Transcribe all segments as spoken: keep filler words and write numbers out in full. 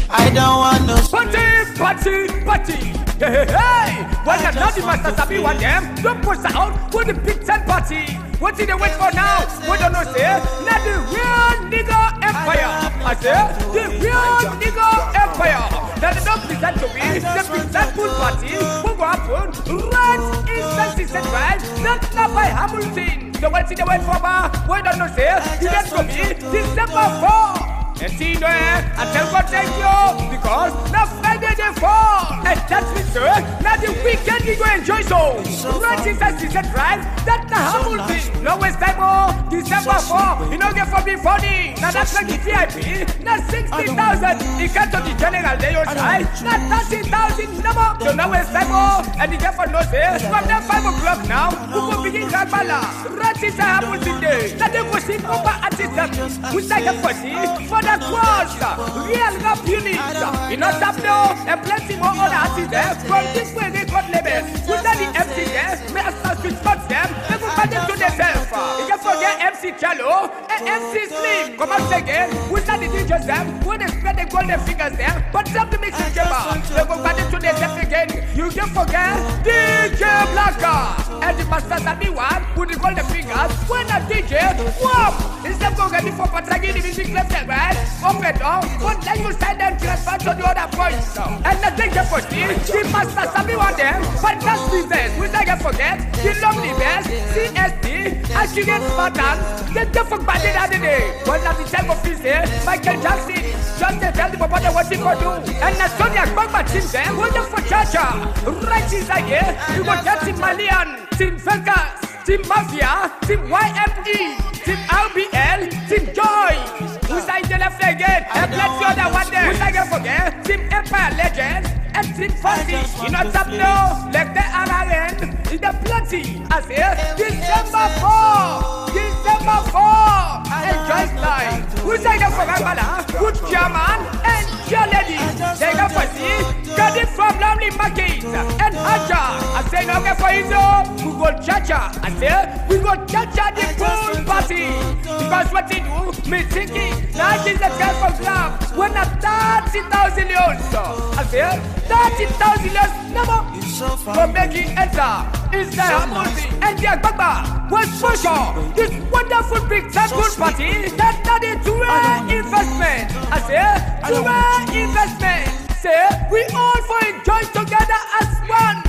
I don't want no Party, party, party. Hey, hey, hey. When the naughty master Sabi want them, don't push out for the big ten party. What did they wait for now? What don't know say? Not the real nigga empire. I say, the real nigga empire. That they don't present to me, the present full party. Who go happen? Right in Sensation Drive, not not by Hamilton. So what did they wait for? What don't know say? You get to me, December fourth. And see no I tell God thank you because now Friday they fall. And that's me sir. Now the weekend we go enjoy so. Right inside Season Drive, that's the humble thing. No waste time more. December fourth. You know get for me funny. Now that's like the V I P. Now sixty thousand. You can't talk the general day outside. Now thirty thousand number. So now waste time more. And you get for no say. From there five o'clock now. We go begin Ragbala. Right inside humble thing day. Now they go see proper artists. We say get for see. For that was real rap units. You know tap now and plenty more other artists there from this way record labels. Without the M C there, may I start to spot them. They go back to themselves. You can forget M C Chalo and M C Slim. Come on again. Without the D Js them, when they spread the golden fingers there, but some to mix the chamber. They go back to themselves again. You can forget D J Blacker and the Master Sabi one with the golden fingers. When a D J, whoop! Instead of going for Patragi, the music left and right. Open up, but then you send them transfer to the other points. And the thing you foresee, the Master Sabi one them, but that's business. We don't forget, the lovely best, C S T, Ashigate Spartan, the different body the other day. But at the time of this day, Michael Jackson, just to tell them about what he could do. And the Sonia Bamba team there, what the for Chacha? Right inside here, you got that Team Malian, Team Vegas, Team Mafia, Team Y M E, Team R B L, Team Joy. Who's I tell a flag again? And let's go that one there. Who's I gonna forget? Team Empire Legends and Team Fancy. You know top now, like the R N E, is the plenty. I say, December fourth, December fourth. Enjoy style. Who's I gonna forget? Good German and your lady. They gonna foresee, got it from Lovely Market and Haja. I say, no, get for you. We go Chacha. I say, we go Chacha the pool party. Because what they do, me thinking. Now she's a girl from club. When a thirty thousand leons, I say thirty thousand leons number. For making enter is the harmony and the Agbagba was for sure. This wonderful big temple party that not a two-way investment. I say two-way investment. Say we all for enjoy together as one.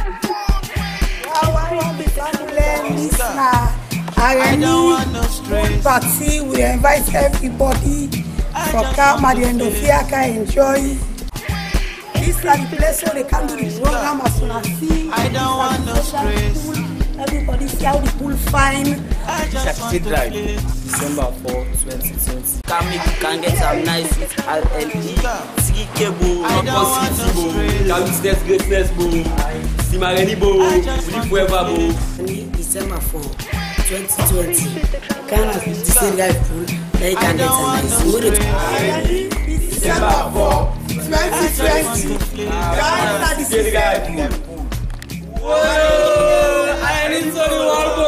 I want to be family listener. R N E party, we invite everybody for come at the end of the year, can enjoy. This is the place where they can do the program as soon as see. I don't want no stress. Everybody see how the pool fine. Saturday drive, December fourth, twenty twenty. Can make you can get some nice with R N E. Sigi Kebo, not City Bo. Can we stay greatness Bo? Simareni Bo, Fully Forever Bo. December fourth, twenty twenty. Can I see the pool? They can get a nice mood. December fourth, twenty twenty. Can I see the guy pool? Whoa! I need to